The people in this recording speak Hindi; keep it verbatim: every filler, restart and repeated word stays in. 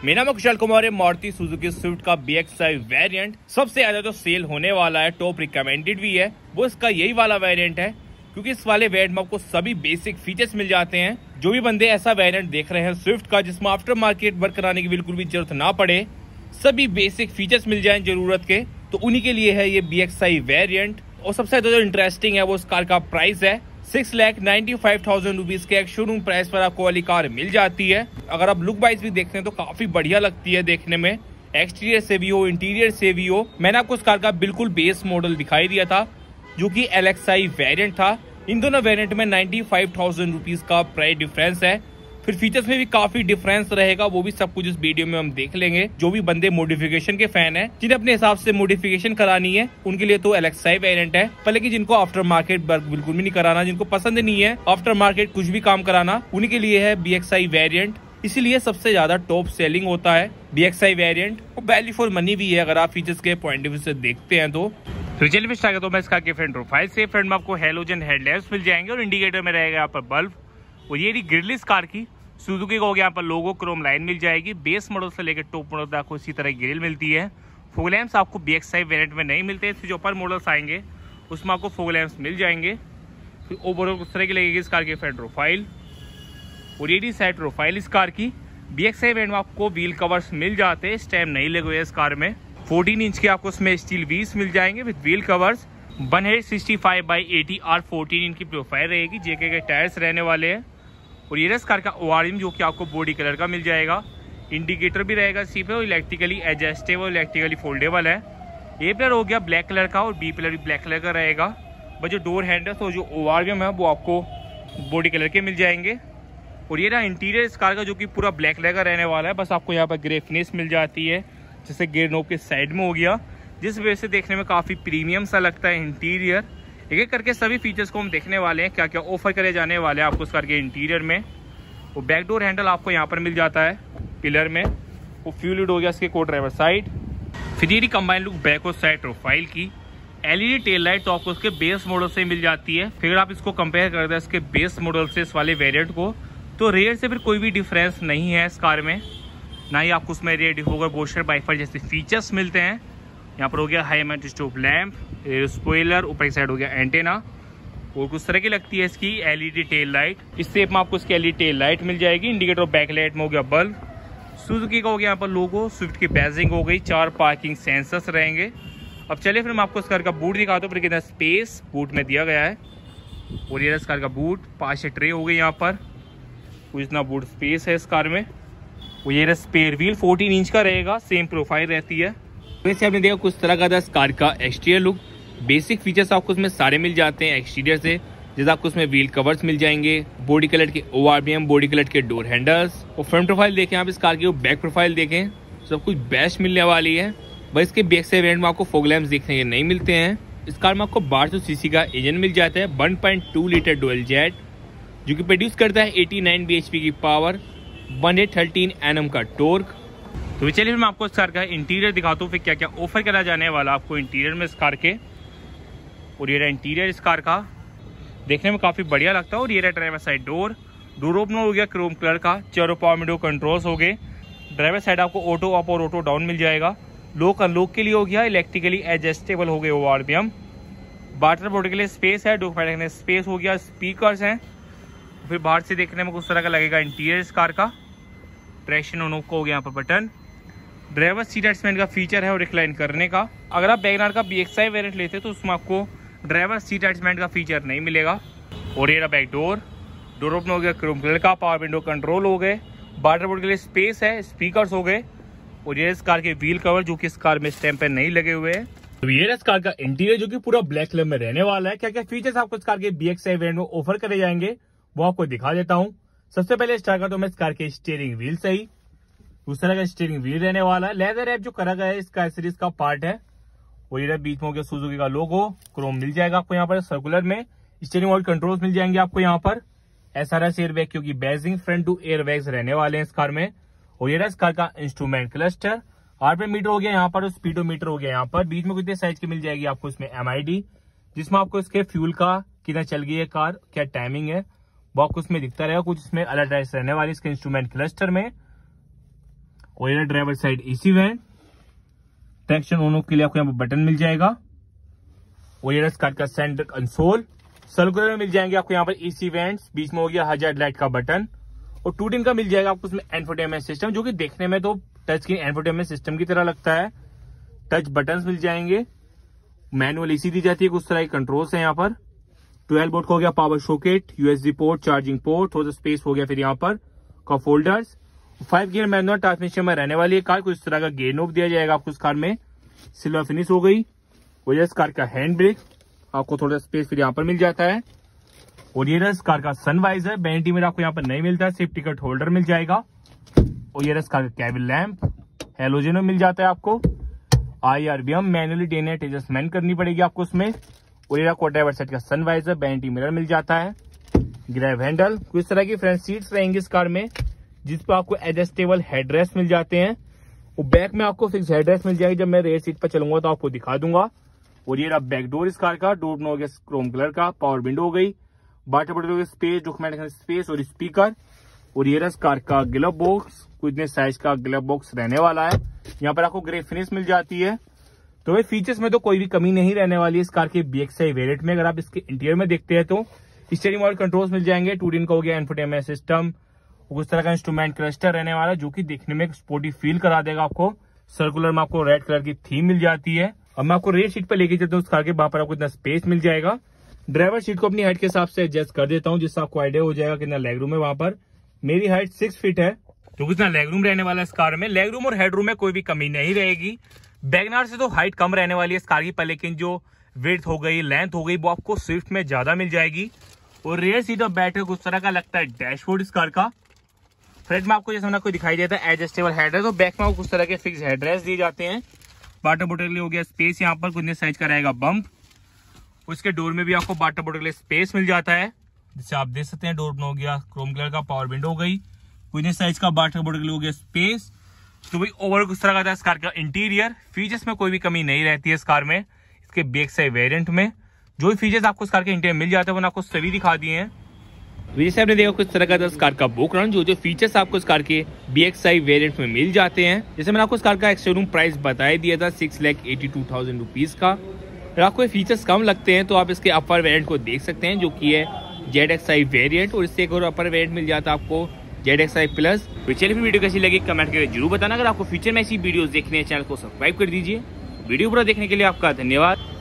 मेरा नाम कुशल कुमार है। मारुति सुजुकी स्विफ्ट का बी एक्स आई वेरिएंट सबसे ज्यादा जो सेल होने वाला है, टॉप रिकमेंडेड भी है, वो इसका यही वाला वेरिएंट है, क्योंकि इस वाले वेरिएंट में आपको सभी बेसिक फीचर्स मिल जाते हैं। जो भी बंदे ऐसा वेरिएंट देख रहे हैं स्विफ्ट का जिसमें आफ्टर मार्केट वर्क कराने की बिल्कुल भी जरूरत ना पड़े, सभी बेसिक फीचर्स मिल जाए जरूरत के, तो उन्हीं के लिए है ये बी एक्स आई वेरिएंट। और सबसे ज्यादा जो इंटरेस्टिंग है वो इस कार का प्राइस है। Six lakh ninety five thousand rupees के एक शोरूम प्राइस पर आपको वाली कार मिल जाती है। अगर आप लुक वाइज भी देखते हैं तो काफी बढ़िया लगती है देखने में, एक्सटीरियर से भी हो, इंटीरियर से भी हो। मैंने आपको इस कार का बिल्कुल बेस मॉडल दिखाई दिया था जो कि एल एक्स आई वेरिएंट था। इन दोनों वेरिएंट में नाइन्टी फाइव थाउजेंड रुपीज का प्राइस डिफरेंस है। फिर फीचर्स में भी काफी डिफरेंस रहेगा, वो भी सब कुछ इस वीडियो में हम देख लेंगे। जो भी बंदे मॉडिफिकेशन के फैन हैं, जिन्हें अपने हिसाब से मॉडिफिकेशन करानी है, उनके लिए तो एल एक्स आई वेरिएंट है। पर लेकिन जिनको आफ्टर मार्केट वर्क बिल्कुल भी नहीं कराना, जिनको पसंद नहीं है आफ्टर मार्केट कुछ भी काम कराना, उन्हीं के लिए है बी एक्स आई वेरिएंट। इसीलिए सबसे ज्यादा टॉप सेलिंग होता है बी एक्स आई वेरिएंट, और वैल्यू फॉर मनी भी है अगर आप फीचर्स के पॉइंट ऑफ व्यू से देखते हैं तो। तो चलिए फिर स्टार्ट करता हूं मैं इसका के फ्रंट प्रोफाइल से। फ्रंट में आपको हेलोजन हेडलैम्प्स मिल जाएंगे और इंडिकेटर में रहेगा यहाँ पर बल्ब। और ये रही ग्रिल इस कार की। सुजुकी का हो गया यहाँ पर लोगो क्रोम लाइन मिल जाएगी। बेस मॉडल से लेकर टॉप मॉडल तक आपको इसी तरह ग्रिल मिलती है। फॉग लैंप्स आपको बी एक्स आई वेरिएंट में नहीं मिलते, जो ऊपर मॉडल्स आएंगे उसमें आपको फॉग लैंप्स मिल जाएंगे। फिर ओवरऑल उस तरह की लगेगी इस कार की फ्रंट प्रोफाइल। और ये साइड प्रोफाइल इस कार की। बी एक्स आई वेरिएंट में आपको व्हील कवर्स मिल जाते हैं, स्टैम्प नहीं लगे हुए इस कार में। फोर्टीन इंच के आपको इसमें स्टील व्हील्स मिल जाएंगे with wheel covers. One hundred sixty five by eighty R fourteen इनकी प्रोफाइल रहेगी। जेके के टायर्स रहने वाले हैं। और ये इस कार का ओआरएम जो कि आपको बॉडी कलर का मिल जाएगा। इंडिकेटर भी रहेगा इसी पे, और इलेक्ट्रिकली एडजस्टेबल, इलेक्ट्रिकली फोल्डेबल है। ए पिलर हो गया ब्लैक कलर का और बी पिलर भी ब्लैक कलर का रहेगा। बट जो डोर हैंडल्स और जो ओआरएम है वो आपको बॉडी कलर के मिल जाएंगे। और ये रहा इंटीरियर इस कार का जो कि पूरा ब्लैक कलर का रहने वाला है। बस आपको यहाँ पर ग्रे फिनिश मिल जाती है, जैसे गियर नोब के साइड में हो गया, जिस वजह से देखने में काफ़ी प्रीमियम सा लगता है इंटीरियर। एक एक करके सभी फीचर्स को हम देखने वाले हैं, क्या क्या ऑफर करे जाने वाले हैं आपको इस कार के इंटीरियर में। वो बैक डोर हैंडल आपको यहाँ पर मिल जाता है पिलर में। वो फ्यूल लीड हो गया इसके को ड्राइवर साइड। फिर ये कंबाइन लुक बैक और साइड प्रोफाइल की। एलईडी टेल लाइट तो आपको उसके बेस मॉडल से मिल जाती है। फिर आप इसको कंपेयर करते हैं इसके बेस मॉडल से इस वाले वेरिएंट को, तो रेयर से फिर कोई भी डिफरेंस नहीं है इस कार में। ना ही आपको उसमें रेयर डिफोगर, बॉशर, वाइफर जैसे फीचर्स मिलते हैं। यहाँ पर हो गया high M stop lamp, spoiler, ऊपर की साइड हो गया एंटेना। और कुछ तरह की लगती है इसकी एलईडी टेल लाइट। इस शेप में आपको इसकी एलईडी टेल लाइट मिल जाएगी। इंडिकेटर बैक लाइट में हो गया बल्ब। सुजुकी का हो गया यहाँ पर लोगो। स्विफ्ट की बैजिंग हो गई। चार पार्किंग सेंसर्स रहेंगे। अब चलिए फिर मैं आपको इस कार का बूट दिखाता हूँ, फिर कितना स्पेस बूट में दिया गया है। और ये इस कार का बूट, पांच ट्रे हो गई यहाँ पर, कुछ इतना बूट स्पेस है इस कार में। वो ये स्पेयर व्हील फोर्टीन इंच का रहेगा, सेम प्रोफाइल रहती है। वैसे आपने देखा कुछ तरह का था इस कार का एक्सटीरियर लुक। बेसिक फीचर्स आपको उसमें सारे मिल जाते हैं एक्सटीरियर से, जैसे आपको उसमें व्हील कवर्स मिल जाएंगे, बॉडी कलर के ओआरबीएम, बॉडी कलर के डोर हैंडल्स। और फ्रंट प्रोफाइल देखें आप इस कार की, बैक प्रोफाइल देखें, सब कुछ बेस्ट मिलने वाली है। बस इसके बैक से वेरिएंट में आपको फॉग लैंप्स देखने के नहीं मिलते हैं। इस कार में आपको बारह सौ सीसी का इंजन मिल जाता है, one point two litre dual jet, जो कि प्रोड्यूस करता है एटी नाइन बीएचपी की power, one hundred thirteen Nm का टॉर्क। तो चलिए मैं आपको इस कार का इंटीरियर दिखाता हूँ, फिर क्या क्या ऑफर करा जाने वाला आपको इंटीरियर में इस कार के। और ये रहा इंटीरियर इस कार का, देखने में काफी बढ़िया लगता है। और ये रहा driver side door. Door opener हो गया क्रोम कलर का। चारों पावर विंडो कंट्रोल्स हो गए। ड्राइवर साइड आपको ऑटो अप और ऑटो डाउन मिल जाएगा। लॉक अनलॉक के लिए हो गया इलेक्ट्रिकली एडजस्टेबल हो गए ओआरबीएम। वाटर बॉटल के लिए स्पेस है, डोर फाइल स्पेस हो गया, स्पीकर्स हैं। फिर बाहर से देखने में कुछ तरह का लगेगा इंटीरियर इस कार का। ट्रैक्शन ऑन ऑफ का हो गया यहाँ पर बटन। ड्राइवर सीट एडजस्टमेंट का फीचर है और रिक्लाइन करने का। अगर आप वैगनआर का बी एक्स आई वेरिएंट लेते तो उसमें आपको ड्राइवर सीट एडजस्टमेंट का फीचर नहीं मिलेगा। और ये रहा बैक डोर। डोर ओपन हो गया क्रोम कलर का। पावर विंडो कंट्रोल हो गए। वाटर बोर्ड के लिए स्पेस है, स्पीकर्स हो गए। और ये इस कार के व्हील कवर जो कि इस कार में स्टैम्प पे नहीं लगे हुए हैं। तो ये इस कार का इंटीरियर जो कि पूरा ब्लैक कलर में रहने वाला है। क्या क्या फीचर्स आपको इस कार के बी एक्स आई वेरिएंट में ऑफर करे जाएंगे वो आपको दिखा देता हूँ। सबसे पहले स्टार्ट करता हूँ मैं इस कार के स्टीयरिंग व्हील से ही। उस तरह का स्टीयरिंग व्हील रहने वाला है। लेदर रैप जो करा गया है इसका सीरीज का पार्ट है। और ये बीच में हो गया सुजुकी का लोगो। क्रोम मिल जाएगा आपको यहाँ पर सर्कुलर में। स्टीयरिंग व्हील कंट्रोल्स मिल जाएंगे आपको यहाँ पर। एसआरएस एयरबैग क्योंकि बैजिंग फ्रंट टू एयरबैग्स रहने वाले हैं इस कार में। और ये इस कार का इंस्ट्रूमेंट क्लस्टर। आरपीएम मीटर हो गया यहाँ पर, स्पीडोमीटर हो गया यहाँ पर। बीच में कितने साइज की मिल जाएगी आपको इसमें एमआईडी, जिसमें आपको इसके फ्यूल का कितना चल गई है कार, क्या टाइमिंग है वो आपको इसमें दिखता रहेगा। कुछ इसमें अलर्ट रहने वाली इसके इंस्ट्रूमेंट क्लस्टर में। और ये driver side AC vent, traction on off के लिए आपको यहाँ पर बटन मिल जाएगा। और ये कार का सेंटर कंसोल, सर्कुलर में मिल जाएंगे आपको यहाँ पर एसी वेंट्स, बीच में हो गया हजार्ड लाइट का बटन, और टू टिन का मिल जाएगा आपको उसमें एंफोटेनमेंट सिस्टम, जो कि देखने में तो टच स्क्रीन एंफोटेनमेंट सिस्टम की तरह लगता है। टच बटन्स मिल जाएंगे, मैनुअल एसी दी जाती है, कुछ तरह के कंट्रोल्स है यहाँ पर। ट्वेल्व वोल्ट का हो गया power socket, USB port, charging port, थोड़ा स्पेस हो गया फिर यहाँ पर cup holders. Five gear manual transmission में रहने वाली है कार, कुछ तरह का गियर नोब दिया जाएगा आपको इस कार में, सिल्वर फिनिश हो गई। और ये कार का हैंड ब्रेक, आपको थोड़ा स्पेस फिर यहाँ पर मिल जाता है। और ये रस कार का सनवाइजर, वेनिटी में आपको यहाँ पर नहीं मिलता है, सिर्फ टिकट होल्डर मिल जाएगा। और ये रस कार का कैबिन लैंप, हेलोजन में मिल जाता है आपको। IRVM manually day night adjustment करनी पड़ेगी आपको उसमें। और ये को ड्राइवर साइड का सनवाइजर, वेनिटी मिरर मिल जाता है। ग्रैब हैंडल, कुछ तरह की फ्रंट सीट्स रहेंगी इस कार में, जिस पर आपको एडजस्टेबल हेडरेस्ट मिल जाते हैं। और बैक में आपको फिक्स हेडरेस्ट मिल जाएगी, जब मैं रेयर सीट पर चलूंगा तो आपको दिखा दूंगा। और ये रहा बैक डोर इस कार का, डोर हो गया क्रोम कलर का, पावर विंडो हो गई, water bottle space, document space और स्पीकर। और ये रहा कार का ग्लव बॉक्स, कुछ इतने साइज का ग्लव बॉक्स रहने वाला है। यहाँ पर आपको ग्रे फिनिश मिल जाती है। तो ये फीचर्स में तो कोई भी कमी नहीं रहने वाली है इस कार के बीएक्सआई वेरिएंट में। अगर आप इसके इंटीरियर में देखते हैं तो स्टीयरिंग मॉडल कंट्रोल्स मिल जाएंगे, टू टिन का हो गया इंफोटेनमेंट सिस्टम, उस तरह का इंस्ट्रूमेंट क्लस्टर रहने वाला है, जो कि देखने में स्पोर्टी फील करा देगा आपको। सर्कुलर में आपको रेड कलर की थीम मिल जाती है। अब मैं आपको रेयर सीट पर लेके चलता हूँ उस कार के, वहां पर आपको इतना स्पेस मिल जाएगा। ड्राइवर सीट को अपनी हाइट के हिसाब से एडजस्ट कर देता हूँ, जिससे आपको आइडिया हो जाएगा कितना लेग रूम है वहां पर। मेरी हाइट सिक्स फीट है, तो कितना लेग रूम रहने वाला है इस कार में। लेग रूम और हेड रूम में कोई भी कमी नहीं रहेगी। वैगनआर से तो हाइट कम रहने वाली है इस कार की पर, लेकिन जो विड्थ हो गई, लेंथ हो गई, वो आपको स्विफ्ट में ज्यादा मिल जाएगी। और रेयर सीट और बैठक उस तरह का लगता है डैशबोर्ड इस कार का। फ्रंट में आपको जैसे आपको दिखाई देता है एडजस्टेबल हेडरेस्ट, तो बैक में आपको कुछ तरह के फिक्स हेडरेस्ट दिए जाते हैं। वाटर बोतल के लिए हो गया स्पेस, यहाँ पर कुछ साइज का रहेगा बम्प। उसके डोर में भी आपको वाटर बोतल के लिए स्पेस मिल जाता है, जिससे आप देख सकते हैं। डोर में हो गया क्रोम कलर का, पावर विंडो हो गई, कुछ साइज का वाटर बोतल के लिए हो गया स्पेस। तो भाई ओवरऑल कुछ तरह का था इस कार का इंटीरियर। फीचर्स में कोई भी कमी नहीं रहती है इस कार में, इसके बीएक्सआई वेरिएंट में। जो भी फीचर्स आपको इस कार के इंटीरियर मिल जाते हैं वो आपको सभी दिखा दिए हैं। जैसे आपने देखा कुछ तरह का था इस कार का बैकग्राउंड, जो जो फीचर्स आपको इस कार के बीएक्सआई वेरिएंट में मिल जाते हैं। जैसे मैंने आपको इस कार का एक्स-शोरूम प्राइस बता दिया था six lakh eighty two thousand rupees का। अगर आपको ये फीचर्स कम लगते हैं तो आप इसके अपर वेरिएंट को देख सकते हैं, जो कि है जेड एक्स आई वेरिएंट। और इससे एक और अपर वेरिएंट मिल जाता है आपको जेड एक्स आई प्लस। तो चलिए फिर वीडियो कैसी लगी कमेंट करके जरूर बताना। अगर आपको फ्यूचर में ऐसी वीडियोस देखने हैं चैनल को सब्सक्राइब कर दीजिए। वीडियो पूरा देखने के लिए आपका धन्यवाद।